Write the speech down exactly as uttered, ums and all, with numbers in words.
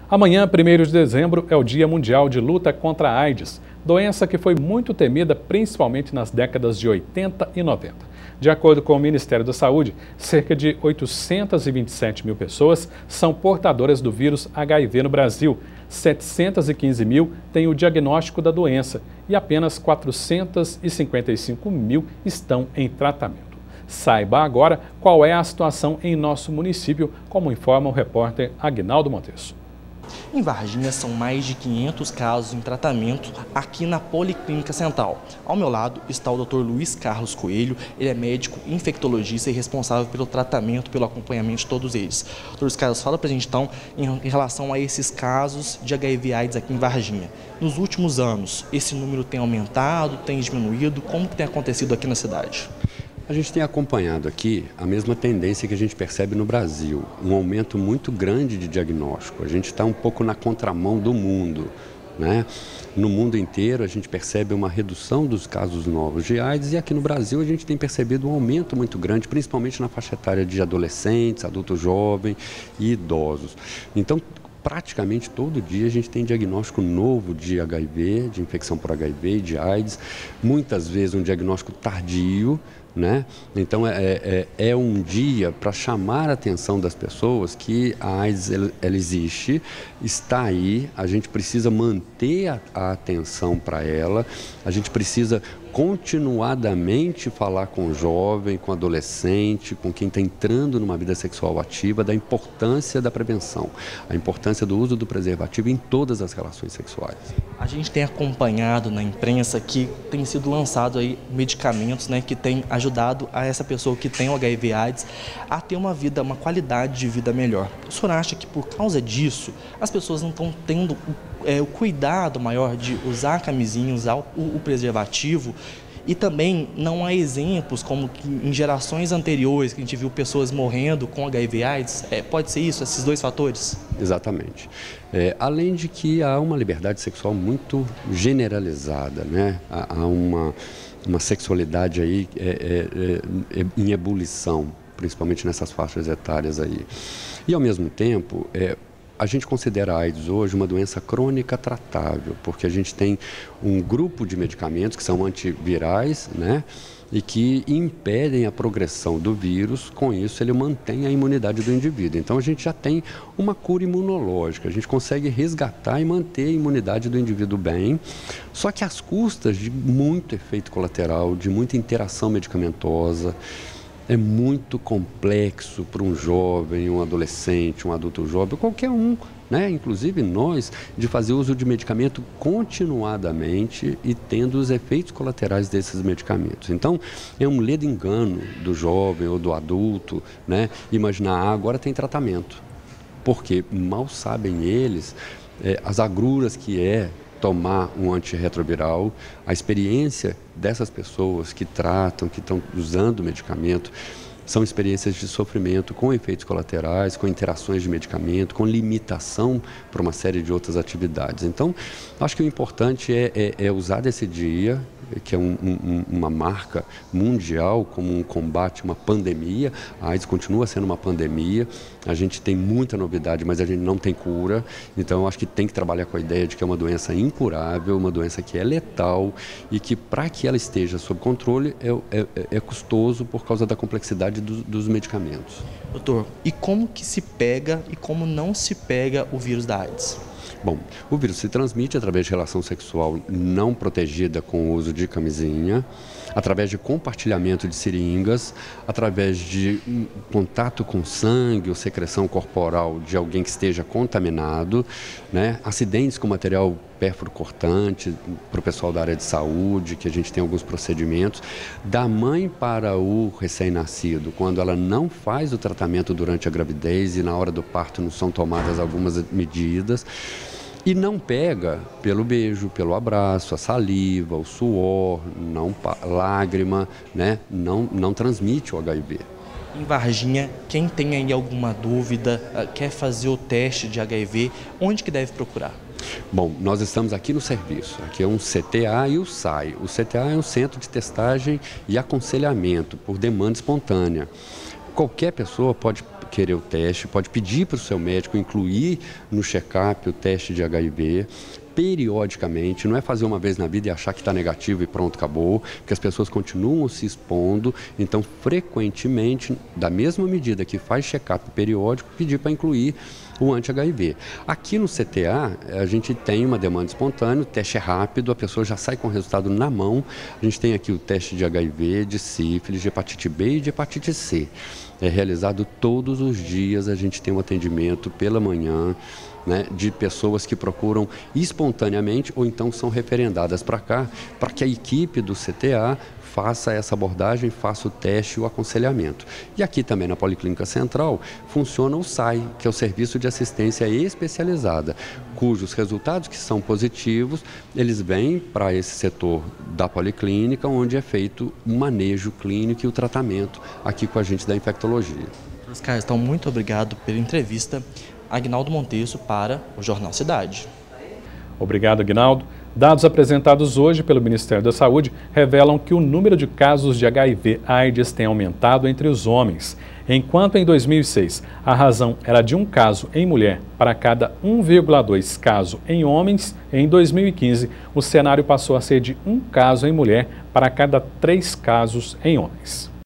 Amanhã, primeiro de dezembro, é o Dia Mundial de Luta contra a AIDS, doença que foi muito temida principalmente nas décadas de oitenta e noventa. De acordo com o Ministério da Saúde, cerca de oitocentas e vinte e sete mil pessoas são portadoras do vírus H I V no Brasil, setecentas e quinze mil têm o diagnóstico da doença e apenas quatrocentas e cinquenta e cinco mil estão em tratamento. Saiba agora qual é a situação em nosso município, como informa o repórter Aguinaldo Monteiro. Em Varginha, são mais de quinhentos casos em tratamento aqui na Policlínica Central. Ao meu lado está o doutor Luiz Carlos Coelho, ele é médico infectologista e responsável pelo tratamento, pelo acompanhamento de todos eles. Doutor Luiz Carlos, fala pra gente então em relação a esses casos de H I V AIDS aqui em Varginha. Nos últimos anos, esse número tem aumentado, tem diminuído? Como que tem acontecido aqui na cidade? A gente tem acompanhado aqui a mesma tendência que a gente percebe no Brasil, um aumento muito grande de diagnóstico. A gente está um pouco na contramão do mundo, né? No mundo inteiro a gente percebe uma redução dos casos novos de AIDS e aqui no Brasil a gente tem percebido um aumento muito grande, principalmente na faixa etária de adolescentes, adultos jovens e idosos. Então, praticamente todo dia a gente tem diagnóstico novo de H I V, de infecção por H I V e de AIDS, muitas vezes um diagnóstico tardio, né? Então é, é, é um dia para chamar a atenção das pessoas que a AIDS ela, ela existe, está aí, a gente precisa manter a, a atenção para ela, a gente precisa continuadamente falar com o jovem, com o adolescente, com quem está entrando numa vida sexual ativa, da importância da prevenção, a importância do uso do preservativo em todas as relações sexuais. A gente tem acompanhado na imprensa que tem sido lançado aí medicamentos, né, que tem ajudado a essa pessoa que tem o H I V AIDS a ter uma vida, uma qualidade de vida melhor. O senhor acha que por causa disso as pessoas não estão tendo o É, o cuidado maior de usar a camisinha, usar o, o preservativo, e também não há exemplos como que em gerações anteriores que a gente viu pessoas morrendo com H I V AIDS? É, pode ser isso, esses dois fatores? Exatamente. É, além de que há uma liberdade sexual muito generalizada, né? Há, há uma, uma sexualidade aí é, é, é, em ebulição, principalmente nessas faixas etárias aí. E ao mesmo tempo, é, a gente considera a AIDS hoje uma doença crônica tratável, porque a gente tem um grupo de medicamentos que são antivirais, né, e que impedem a progressão do vírus, com isso ele mantém a imunidade do indivíduo. Então a gente já tem uma cura imunológica, a gente consegue resgatar e manter a imunidade do indivíduo bem, só que às custas de muito efeito colateral, de muita interação medicamentosa. É muito complexo para um jovem, um adolescente, um adulto jovem, qualquer um, né? Inclusive nós, de fazer uso de medicamento continuadamente e tendo os efeitos colaterais desses medicamentos. Então, é um ledo engano do jovem ou do adulto, né? Imaginar, ah, agora tem tratamento, porque mal sabem eles é, as agruras que é tomar um antirretroviral, a experiência dessas pessoas que tratam, que estão usando o medicamento, são experiências de sofrimento com efeitos colaterais, com interações de medicamento, com limitação para uma série de outras atividades. Então, acho que o importante é, é, é usar desse dia, que é um, um, uma marca mundial, como um combate, uma pandemia. A AIDS continua sendo uma pandemia, a gente tem muita novidade, mas a gente não tem cura, então eu acho que tem que trabalhar com a ideia de que é uma doença incurável, uma doença que é letal e que para que ela esteja sob controle é, é, é custoso por causa da complexidade do, dos medicamentos. Doutor, e como que se pega e como não se pega o vírus da AIDS? Bom, o vírus se transmite através de relação sexual não protegida com o uso de camisinha, através de compartilhamento de seringas, através de contato com sangue ou secreção corporal de alguém que esteja contaminado, né? Acidentes com material pérfuro cortante para o pessoal da área de saúde, que a gente tem alguns procedimentos, da mãe para o recém-nascido, quando ela não faz o tratamento durante a gravidez e na hora do parto não são tomadas algumas medidas. E não pega pelo beijo, pelo abraço, a saliva, o suor, não, lágrima, né? não, não transmite o H I V. Em Varginha, quem tem aí alguma dúvida, quer fazer o teste de H I V, onde que deve procurar? Bom, nós estamos aqui no serviço, aqui é um C T A e o S A I. O C T A é um centro de testagem e aconselhamento por demanda espontânea. qualquer pessoa pode querer o teste, pode pedir para o seu médico incluir no check-up o teste de H I V, periodicamente, não é fazer uma vez na vida e achar que está negativo e pronto, acabou, porque as pessoas continuam se expondo, então frequentemente, da mesma medida que faz check-up periódico, pedir para incluir o anti-H I V. Aqui no C T A, a gente tem uma demanda espontânea, o teste é rápido, a pessoa já sai com o resultado na mão. A gente tem aqui o teste de H I V, de sífilis, de hepatite B e de hepatite C. É realizado todos os dias, a gente tem um atendimento pela manhã, né, de pessoas que procuram espontaneamente ou então são referendadas para cá, para que a equipe do C T A faça essa abordagem, faça o teste e o aconselhamento. E aqui também na Policlínica Central funciona o S A I, que é o Serviço de Assistência Especializada, cujos resultados que são positivos, eles vêm para esse setor da Policlínica, onde é feito o manejo clínico e o tratamento aqui com a gente da infectologia. Oscar, então muito obrigado pela entrevista. Aguinaldo Monteiro para o Jornal Cidade. Obrigado, Aguinaldo. Dados apresentados hoje pelo Ministério da Saúde revelam que o número de casos de H I V AIDS tem aumentado entre os homens. Enquanto em dois mil e seis a razão era de um caso em mulher para cada um vírgula dois caso em homens, em dois mil e quinze o cenário passou a ser de um caso em mulher para cada três casos em homens.